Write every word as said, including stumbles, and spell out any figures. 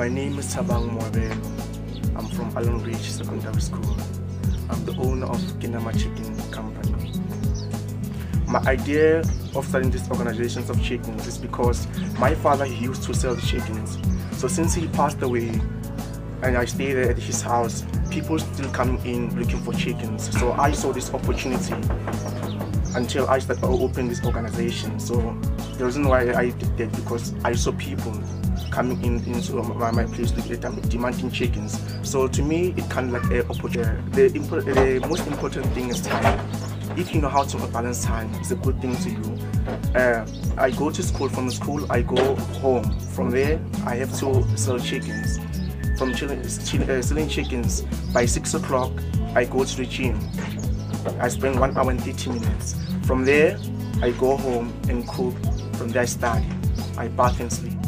My name is Tabang Moabe. I'm from Allen Ridge Secondary School. I'm the owner of Kinama Chicken Company. My idea of starting this organization of chickens is because my father he used to sell the chickens. So since he passed away and I stayed at his house, people still coming in looking for chickens. So I saw this opportunity until I started opening this organization. So the reason why I did that because I saw people coming in into my, my place to um, demanding chickens. So to me, it kind of like a opportunity. The, the most important thing is time. If you know how to balance time, it's a good thing to you. Uh, I go to school. From school, I go home. From there, I have to sell chickens. From chilling, uh, selling chickens, by six o'clock, I go to the gym. I spend one hour and thirty minutes. From there, I go home and cook. From there, I study. I bath and sleep.